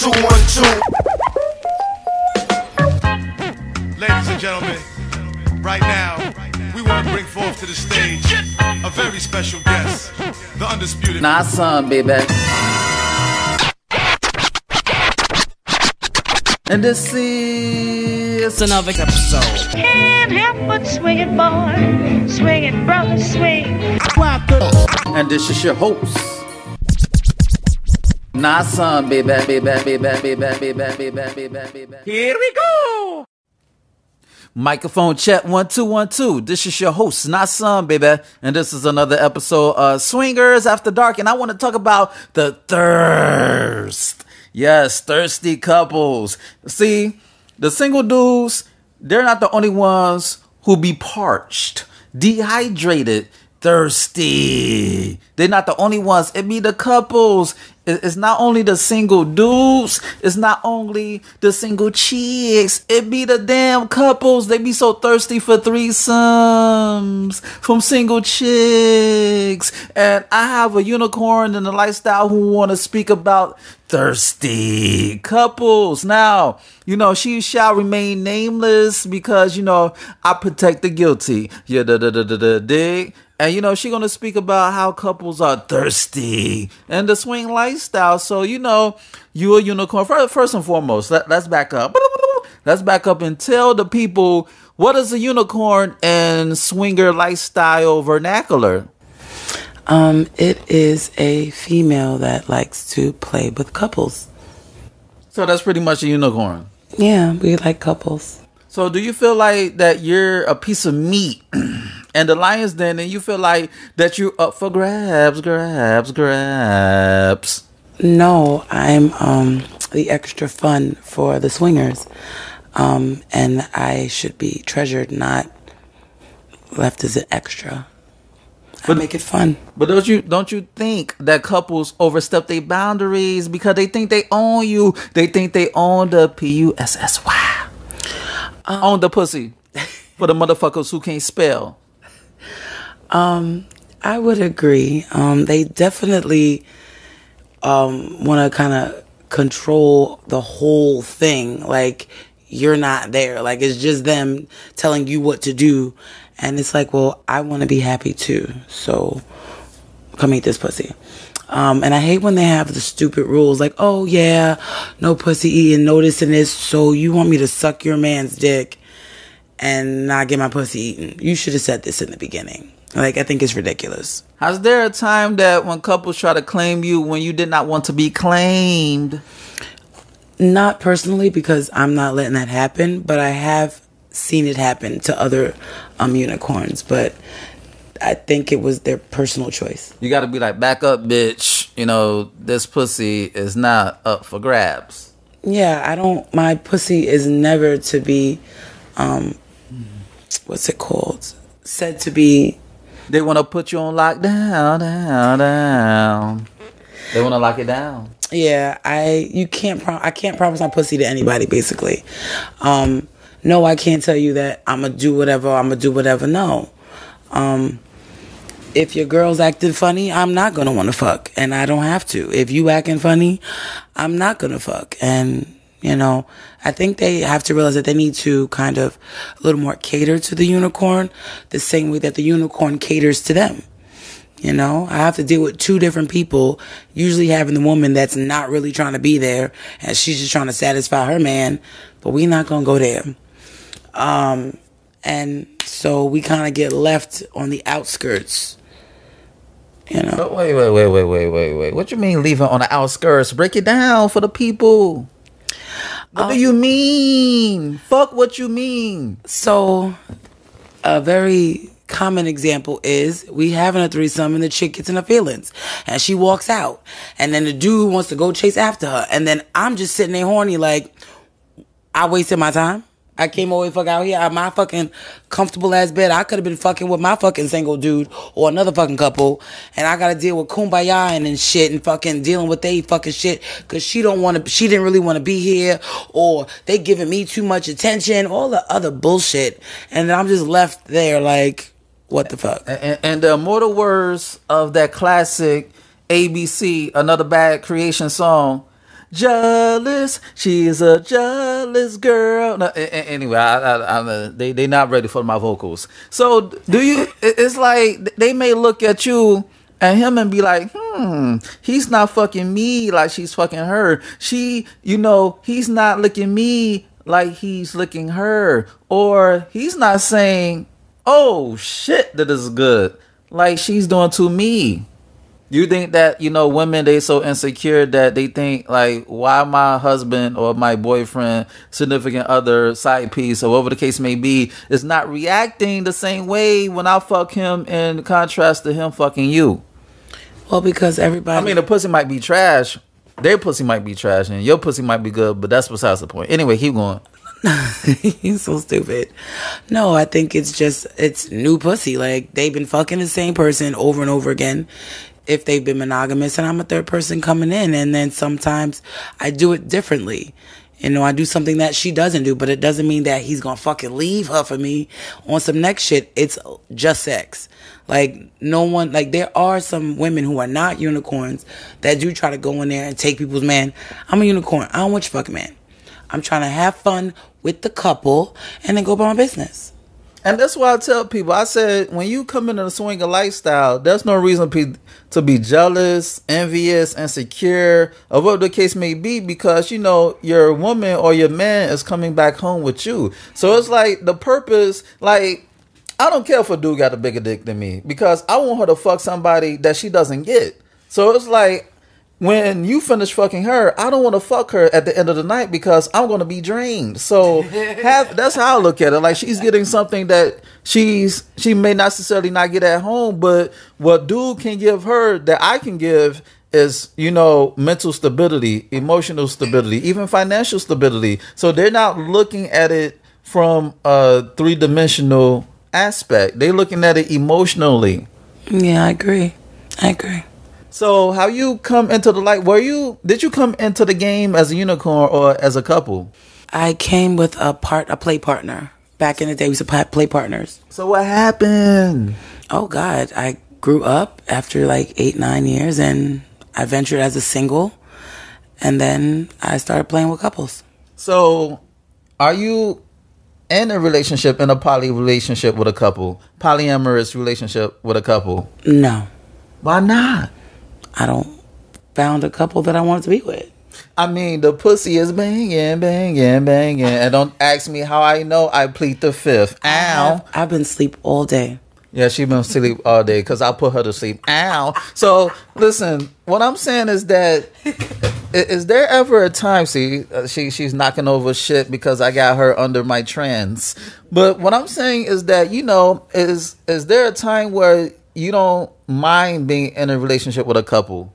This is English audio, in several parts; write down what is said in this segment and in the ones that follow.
Ladies and gentlemen, right now, we want to bring forth to the stage a very special guest, the undisputed. Nah, son, baby. And this is another episode. Can't help but swing it, boy. Swing it, brother, swing. And this is your host. Nah, son, baby. Here we go. Microphone check 1 2 1 2. This is your host, not son, baby, and this is another episode of Swingers After Dark. And I want to talk about the thirst. Yes, thirsty couples. See, the single dudes, they're not the only ones who be parched, dehydrated, thirsty. They're not the only ones. It be the couples. It's not only the single dudes. It's not only the single chicks. It be the damn couples. They be so thirsty for threesomes from single chicks. And I have a unicorn in the lifestyle who want to speak about thirsty couples. Now, you know, she shall remain nameless because, you know, I protect the guilty. Yeah, dig. And, you know, she's going to speak about how couples are thirsty and the swing lifestyle. So, you know, you a unicorn. First and foremost, let's back up. Let's back up and tell the people, what is a unicorn in swinger lifestyle vernacular? It is a female that likes to play with couples. So that's pretty much a unicorn. Yeah, we like couples. So do you feel like that you're a piece of meat and the lion's den, and you feel like that you're up for grabs? No, I'm the extra fun for the swingers. And I should be treasured, not left as an extra. But make it fun. But don't you think that couples overstep their boundaries because they think they own you? They think they own the PUSSY. Own the pussy for the motherfuckers who can't spell. I would agree. They definitely want to kind of control the whole thing. Like, you're not there. Like, it's just them telling you what to do. And it's like, well, I want to be happy too. So come eat this pussy. And I hate when they have the stupid rules like, oh yeah, no pussy eating, no this and this. So you want me to suck your man's dick and not get my pussy eaten? You should have said this in the beginning. Like, I think it's ridiculous. Has there a time that when couples try to claim you when you did not want to be claimed? Not personally, because I'm not letting that happen, but I have seen it happen to other unicorns, but I think it was their personal choice. You gotta be like, back up, bitch. You know, this pussy is not up for grabs. Yeah, my pussy is never to be, what's it called? Said to be. They want to put you on lockdown, down. They want to lock it down. Yeah, I can't promise my pussy to anybody, basically. No, I can't tell you that I'm going to do whatever. No. If your girl's acting funny, I'm not going to want to fuck. And I don't have to. If you acting funny, I'm not going to fuck. And, you know, I think they have to realize that they need to kind of a little more cater to the unicorn the same way that the unicorn caters to them. You know, I have to deal with two different people, usually having the woman that's not really trying to be there and she's just trying to satisfy her man, but we're not going to go there. And so we kind of get left on the outskirts, you know. But wait. What you mean leaving on the outskirts? Break it down for the people. What do you mean? Fuck what you mean. So a very common example is we having a threesome and the chick gets in her feelings and she walks out and then the dude wants to go chase after her and then I'm just sitting there horny like, I wasted my time. I came all the way fuck out here out of my fucking comfortable ass bed. I could have been fucking with my fucking single dude or another fucking couple, and I gotta deal with kumbaya and shit and fucking dealing with they fucking shit because she didn't really want to be here, or they giving me too much attention, all the other bullshit, and then I'm just left there like, what the fuck? And the immortal words of that classic ABC, Another Bad Creation song. jealous. She's a jealous girl. No, anyway, they not ready for my vocals. So do you? It's like they may look at you and him and be like, he's not fucking me like she's fucking her. He's not licking me like he's licking her. Or he's not saying, oh shit, that is good, like she's doing to me. You think that, women, they so insecure that they think, like, why my husband or my boyfriend, significant other, side piece, or whatever the case may be, is not reacting the same way when I fuck him in contrast to him fucking you? Well, because everybody... I mean, the pussy might be trash. Their pussy might be trash, and your pussy might be good, but that's besides the point. Anyway, keep going. You're so stupid. No, I think it's new pussy. Like, they've been fucking the same person over and over again. If they've been monogamous, and I'm a third person coming in, and then sometimes I do it differently. I do something that she doesn't do, but it doesn't mean that he's gonna fucking leave her for me on some next shit. It's just sex. Like, no one, like, there are some women who are not unicorns that do try to go in there and take people's man. I'm a unicorn. I don't want your fucking man. I'm trying to have fun with the couple and then go about my business. And that's why I tell people, I said, when you come into the swinger lifestyle, there's no reason to be jealous, envious, insecure, or whatever the case may be, because, your woman or your man is coming back home with you. So it's like the purpose, like, I don't care if a dude got a bigger dick than me, because I want her to fuck somebody that she doesn't get. So it's like, when you finish fucking her, I don't want to fuck her at the end of the night because I'm going to be drained. So that's how I look at it. Like, she's getting something that she may not necessarily not get at home, but what dude can give her that I can give is, mental stability, emotional stability, even financial stability. So they're not looking at it from a three-dimensional aspect. They're looking at it emotionally. Yeah, I agree. So how you come into the light? Did you come into the game as a unicorn or as a couple? I came with a play partner. Back in the day, we used to play partners. So what happened? Oh God, I grew up after like 8-9 years, and I ventured as a single, and then I started playing with couples. So, are you in a relationship, in a poly relationship with a couple, polyamorous relationship with a couple? No. Why not? I don't found a couple that I wanted to be with. I mean, the pussy is banging. And don't ask me how I know. I plead the fifth. Ow. I've been asleep all day. Yeah, she been asleep all day because I put her to sleep. Ow. So, listen, what I'm saying is that, is there ever a time, she's knocking over shit because I got her under my trance. But what I'm saying is that, is there a time where you don't mind being in a relationship with a couple?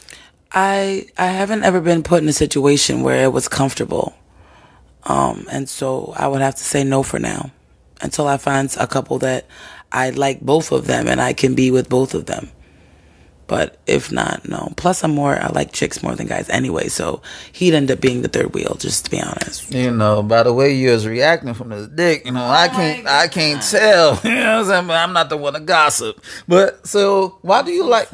I haven't ever been put in a situation where it was comfortable. And so I would have to say no for now until I find a couple that I like both of them and I can be with both of them. But if not, no. Plus, I like chicks more than guys anyway, so he'd end up being the third wheel, just to be honest. By the way you was reacting from the dick, I can't tell. You know what I'm saying? But I'm not the one to gossip. But so why do you like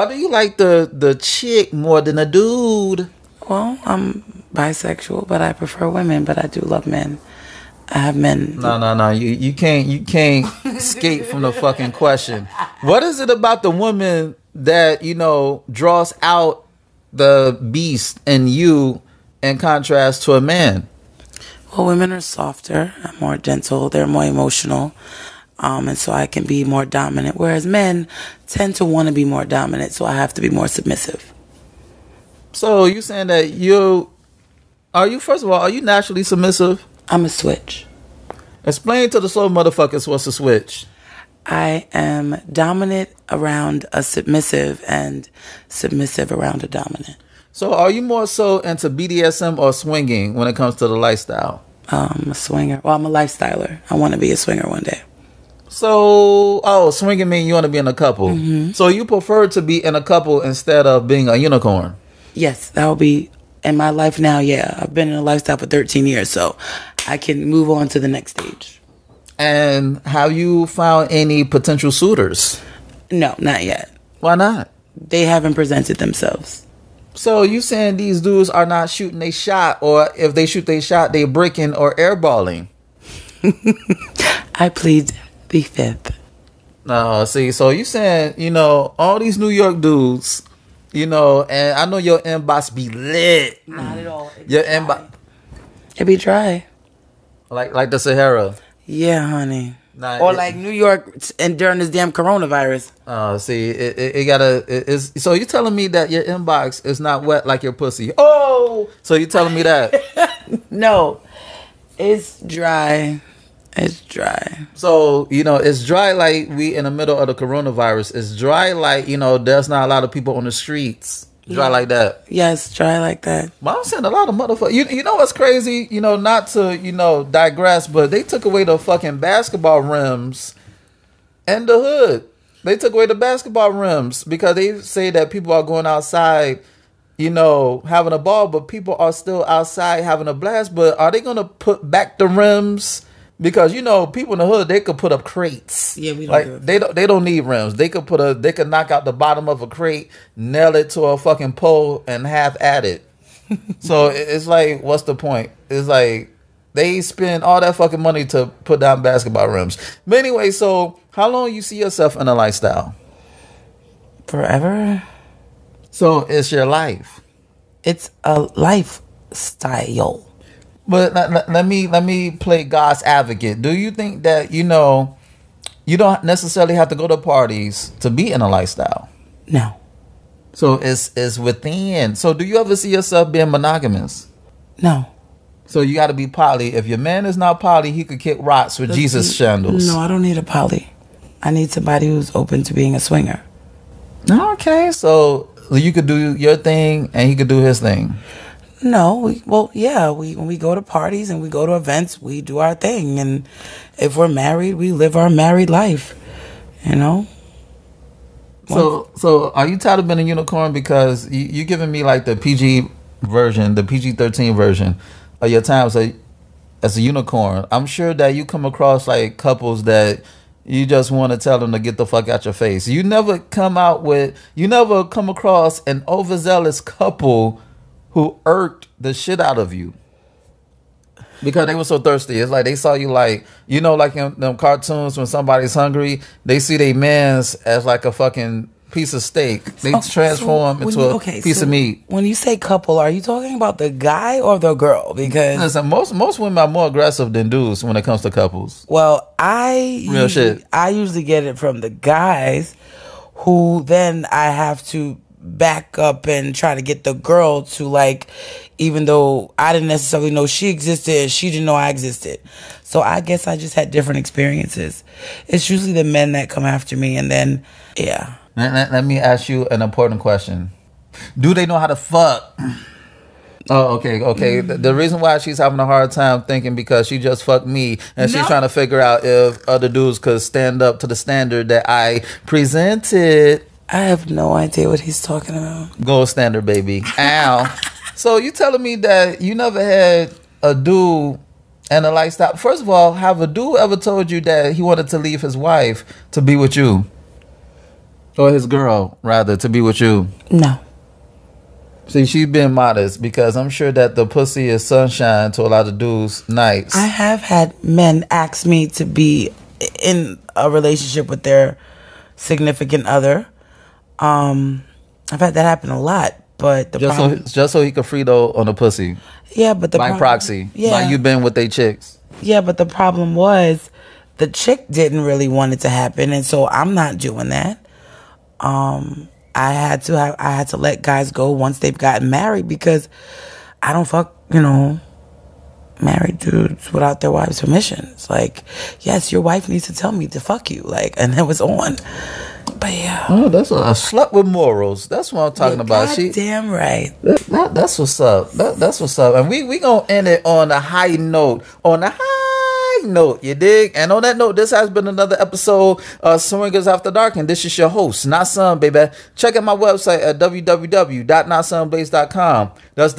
the chick more than a dude? Well, I'm bisexual, but I prefer women, but I do love men. I have men. No. You can't escape from the fucking question. What is it about the woman that, draws out the beast in you in contrast to a man? Well, women are softer, more gentle, they're more emotional, and so I can be more dominant, whereas men tend to want to be more dominant, so I have to be more submissive. So you saying that first of all, are you naturally submissive? I'm a switch. Explain to the slow motherfuckers what's a switch. I am dominant around a submissive and submissive around a dominant. So are you more so into BDSM or swinging when it comes to the lifestyle? I'm a swinger. Well, I'm a lifestyler. I want to be a swinger one day. So, swinging means you want to be in a couple. Mm-hmm. So you prefer to be in a couple instead of being a unicorn? Yes, that will be in my life now, yeah. I've been in a lifestyle for 13 years, so I can move on to the next stage. And have you found any potential suitors? No, not yet. Why not? They haven't presented themselves. So you saying these dudes are not shooting a shot, or if they shoot they shot, they bricking or airballing? I plead the fifth. No, see, so you saying, you know, all these New York dudes, you know, and I know your inbox be lit. Not at all. Your inbox, It be dry. like the Sahara. Yeah, honey. Nah, Or like New York and during this damn coronavirus. See, it's so you telling me that your inbox is not wet like your pussy? Oh, so you telling me that? No, it's dry. It's dry. So, you know, it's dry like we in the middle of the coronavirus. It's dry like, you know, there's not a lot of people on the streets. Dry like that. Yes, dry like that. But I'm saying a lot of motherfuckers. You know what's crazy? You know, not to, you know, digress, but they took away the fucking basketball rims and the hood. They took away the basketball rims because they say that people are going outside, you know, having a ball, but people are still outside having a blast. But are they going to put back the rims? Because, you know, people in the hood, they could put up crates. Yeah, we don't like do it. they don't need rims. They could knock out the bottom of a crate, nail it to a fucking pole, and half at it. So it's like, what's the point? It's like they spend all that fucking money to put down basketball rims. But anyway, so how long you see yourself in a lifestyle? Forever. So it's your life. It's a lifestyle. But let me play God's advocate. Do you think that, you know, you don't necessarily have to go to parties to be in a lifestyle? No. So it's within. So do you ever see yourself being monogamous? No. So you got to be poly. If your man is not poly, he could kick rocks with Jesus shandals. No, I don't need a poly. I need somebody who's open to being a swinger. Okay, so you could do your thing and he could do his thing. No, when we go to parties and we go to events, we do our thing. And if we're married, we live our married life, you know? So are you tired of being a unicorn? Because you giving me like the PG version, the PG-13 version of your time as a unicorn. I'm sure that you come across like couples that you just want to tell them to get the fuck out your face. You never come across an overzealous couple who irked the shit out of you because they were so thirsty. It's like they saw you like, you know, like in them cartoons when somebody's hungry, they see their mans as like a fucking piece of steak. They transform into a piece of meat. When you say couple, are you talking about the guy or the girl? Because listen, most women are more aggressive than dudes when it comes to couples. Well, I usually get it from the guys, who then I have to back up and try to get the girl to, like, even though I didn't necessarily know she existed and she didn't know I existed. So I guess I just had different experiences. It's usually the men that come after me, and then yeah. Let me ask you an important question. Do they know how to fuck? Oh, okay. The reason why she's having a hard time thinking because she just fucked me and she's trying to figure out if other dudes could stand up to the standard that I presented. I have no idea what he's talking about. Gold standard, baby. Ow. So you telling me that you never had a dude and a lifestyle? First of all, have a dude ever told you that he wanted to leave his wife to be with you? Or his girl, rather, to be with you? No. See, she's been modest because I'm sure that the pussy is sunshine to a lot of dudes' nights. I have had men ask me to be in a relationship with their significant other. I've had that happen a lot, but the problem, just so he could Frito on the pussy. Yeah, but the by proxy. Yeah, like you been with they chicks. Yeah, but the problem was the chick didn't really want it to happen, and so I'm not doing that. I had to let guys go once they've gotten married because I don't fuck, married dudes without their wife's permission. It's like, yes, your wife needs to tell me to fuck you, and it was on. But yeah. Oh, that's a slut with morals. That's what I'm talking about. Damn right. That's what's up. That's what's up. And we gonna end it on a high note. You dig? And on that note, this has been another episode of Swingers After Dark, and this is your host, Not Son, baby. Check out my website at www.notsonblaze.com. That's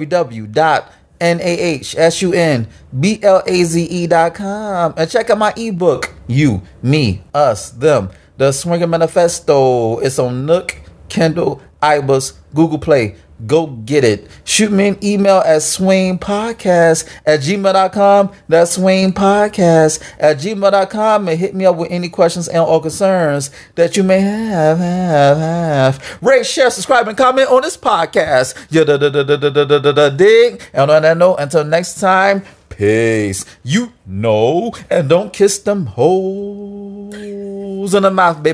www.nahsunblaze.com. And check out my ebook, You, Me, Us, Them, The Swinger Manifesto. It's on Nook, Kindle, iBooks, Google Play, Go get it. Shoot me an email at swingpodcast@gmail.com. That's swingpodcast@gmail.com, and hit me up with any questions and or concerns that you may have. Rate, share, subscribe, and comment on this podcast. Dig. And on that note, until next time, peace. And don't kiss them hoes in the mouth, baby.